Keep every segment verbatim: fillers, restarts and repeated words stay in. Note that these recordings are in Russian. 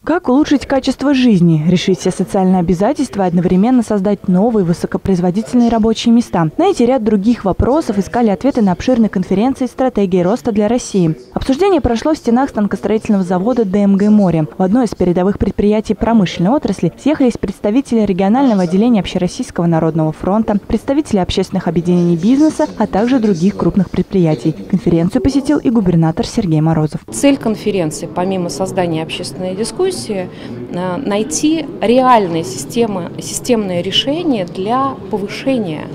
Как улучшить качество жизни, решить все социальные обязательства и одновременно создать новые высокопроизводительные рабочие места? На эти ряд других вопросов искали ответы на обширной конференции «Стратегия роста для России». Обсуждение прошло в стенах станкостроительного завода ДМГ «Море». В одно из передовых предприятий промышленной отрасли съехались представители регионального отделения Общероссийского народного фронта, представители общественных объединений бизнеса, а также других крупных предприятий. Конференцию посетил и губернатор Сергей Морозов. Цель конференции, помимо создания общественной дискуссии, найти реальные системы, системные решения для повышения,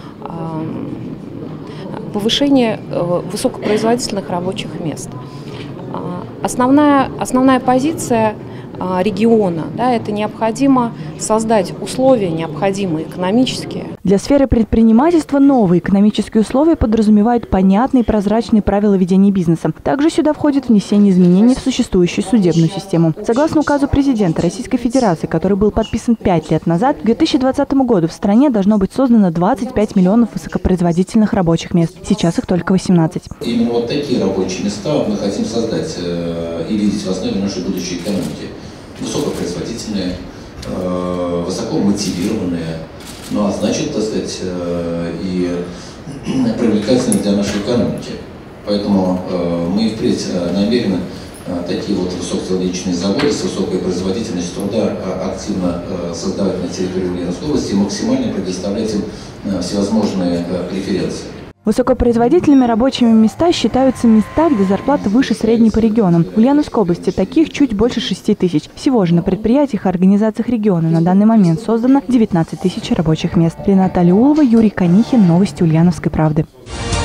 повышения высокопроизводительных рабочих мест. Основная, основная позиция региона, да, это необходимо создать условия, необходимые экономические. Для сферы предпринимательства новые экономические условия подразумевают понятные и прозрачные правила ведения бизнеса. Также сюда входит внесение изменений в существующую судебную систему. Согласно указу президента Российской Федерации, который был подписан пять лет назад, к две тысячи двадцатому году в стране должно быть создано двадцать пять миллионов высокопроизводительных рабочих мест. Сейчас их только восемнадцать. Именно вот такие рабочие места мы хотим создать э, и видеть в основе нашей будущей экономики. Высокопроизводительные, э, высоко мотивированные, ну а значит, так сказать, э, и привлекательные для нашей экономики. Поэтому э, мы впредь намерены э, такие вот высокотехнологичные заводы с высокой производительностью труда э, активно э, создавать на территории Ульяновской области и максимально предоставлять им э, всевозможные э, преференции. Высокопроизводительными рабочими места считаются места, где зарплата выше средней по регионам. В Ульяновской области таких чуть больше шести тысяч. Всего же на предприятиях и организациях региона на данный момент создано девятнадцать тысяч рабочих мест. Рената Алиулова, Юрий Канихин. Новости Ульяновской правды.